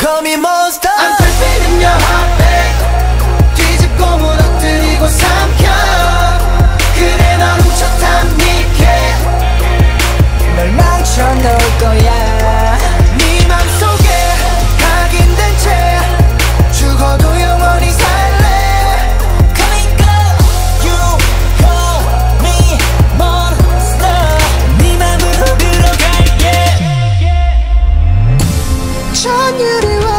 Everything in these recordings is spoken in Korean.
call me monster. I'm creeping in your heartbeat. 뒤집고 무너뜨리고 삼켜. 그래 넌 훔쳤단 니게 널 망쳐놓을 거야. 네 맘속에 각인된 채 죽어도 영원히 살래. Coming girl, you call me monster. 네 맘으로 들어갈게. 전율이와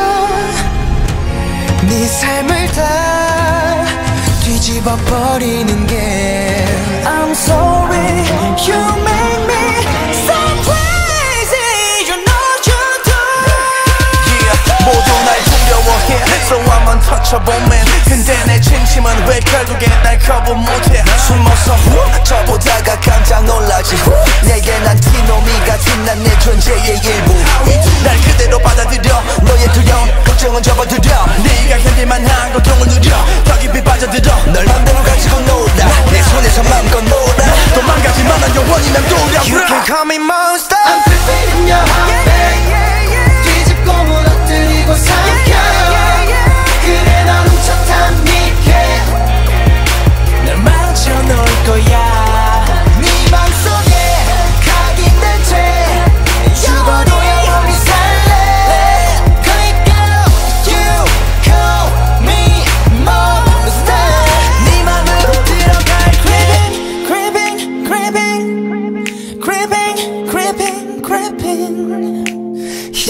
네 삶을 다 뒤집어 버리는 게 I'm sorry, you make me so crazy. You know you do. Yeah, 모두 날 두려워해. So I'm untouchable man. 근데 내 진심은 왜 결국에 날 거부 못해. 숨어서 저보다가 깜짝 놀라지. 내게 난 티노미 같은 난 내 존재의 일부. 날 그대로 받아들여. 너의 두려움 걱정은 접어들여. 네가 견딜만한 고통을 누려. 더 깊이 빠져들어. 널 맘대로 가지고 놀아. 내 손에서 마음껏 놀아. 도망가지만 난 영원히 난 두려워. You can call me monster. I'm creeping in your heartbeat. 뒤집고 무너뜨리고 삼켜. 그래 넌 훔쳤단 니게 널 망쳐놓을 거야. 네 맘속에 각인된 채 죽어도 영원히 살래. Creep girl, you call me monster. 네 맘으로 들어갈게. Creeping, creeping, creeping, creeping, creeping.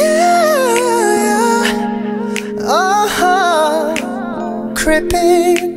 Yeah, creeping.